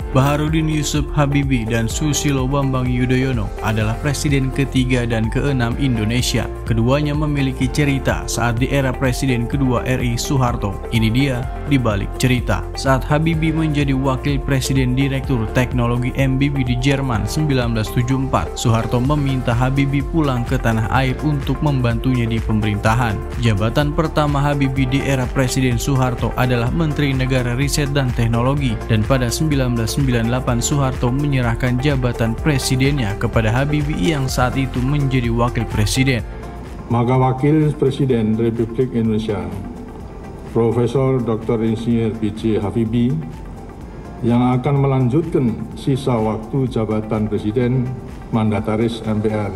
Baharudin Yusuf Habibie dan Susilo Bambang Yudhoyono adalah presiden ketiga dan keenam Indonesia. Keduanya memiliki cerita saat di era presiden kedua RI Soeharto. Ini dia di balik cerita. Saat Habibie menjadi wakil presiden direktur teknologi MBB di Jerman 1974, Soeharto meminta Habibie pulang ke tanah air untuk membantunya di pemerintahan. Jabatan pertama Habibie di era presiden Soeharto adalah Menteri Negara Riset dan Teknologi, dan pada 1998 Soeharto menyerahkan jabatan presidennya kepada Habibie yang saat itu menjadi wakil presiden. Maka Wakil Presiden Republik Indonesia, Profesor Dr. Insinyur B.J. Habibie, yang akan melanjutkan sisa waktu jabatan Presiden Mandataris MPR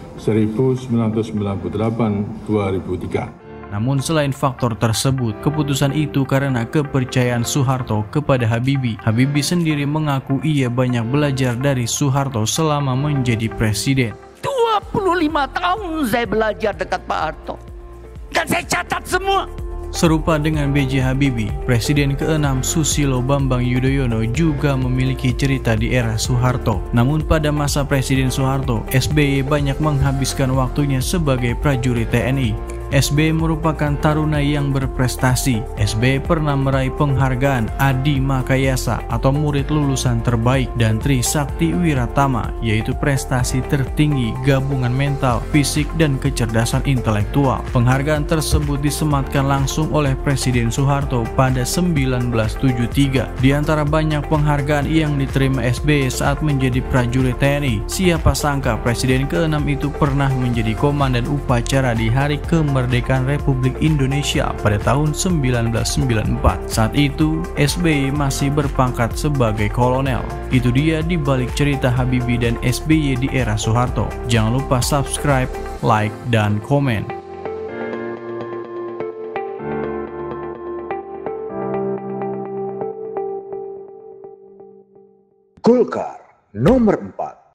1998-2003. Namun selain faktor tersebut, keputusan itu karena kepercayaan Soeharto kepada Habibie. Habibie sendiri mengaku ia banyak belajar dari Soeharto selama menjadi presiden. 25 tahun saya belajar dekat Pak Harto, dan saya catat semua. Serupa dengan B.J. Habibie, Presiden ke-6 Susilo Bambang Yudhoyono juga memiliki cerita di era Soeharto. Namun pada masa Presiden Soeharto, SBY banyak menghabiskan waktunya sebagai prajurit TNI. SBY merupakan taruna yang berprestasi. SBY pernah meraih penghargaan Adi Makayasa atau murid lulusan terbaik, dan Tri Sakti Wiratama, yaitu prestasi tertinggi gabungan mental, fisik, dan kecerdasan intelektual. Penghargaan tersebut disematkan langsung oleh Presiden Soeharto pada 1973. Di antara banyak penghargaan yang diterima SBY saat menjadi prajurit TNI, siapa sangka Presiden ke-6 itu pernah menjadi komandan upacara di Hari Kemerdekaan Republik Indonesia pada tahun 1994. Saat itu, SBY masih berpangkat sebagai kolonel. Itu dia di balik cerita Habibie dan SBY di era Soeharto. Jangan lupa subscribe, like, dan komen. Golkar nomor 4.